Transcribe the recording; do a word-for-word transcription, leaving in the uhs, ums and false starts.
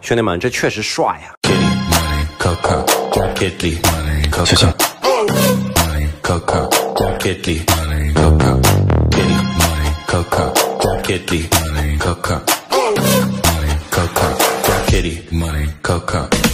兄弟们，这确实帅呀！ 小心。Kitty, money, coca, kitty, money, coca.